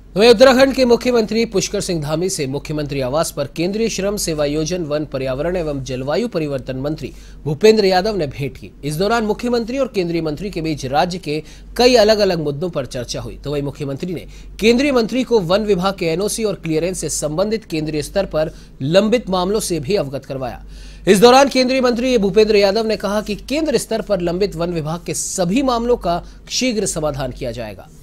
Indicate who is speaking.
Speaker 1: वहीं उत्तराखंड के मुख्यमंत्री पुष्कर सिंह धामी से मुख्यमंत्री आवास पर केंद्रीय श्रम सेवायोजन, वन, पर्यावरण एवं जलवायु परिवर्तन मंत्री भूपेंद्र यादव ने भेंट की। इस दौरान मुख्यमंत्री और केंद्रीय मंत्री के बीच राज्य के कई अलग अलग मुद्दों पर चर्चा हुई। तो वहीं मुख्यमंत्री ने केंद्रीय मंत्री को वन विभाग के एनओसी और क्लियरेंस से संबंधित केंद्रीय स्तर पर लंबित मामलों से भी अवगत करवाया। इस दौरान केंद्रीय मंत्री भूपेंद्र यादव ने कहा कि केंद्र स्तर पर लंबित वन विभाग के सभी मामलों का शीघ्र समाधान किया जाएगा।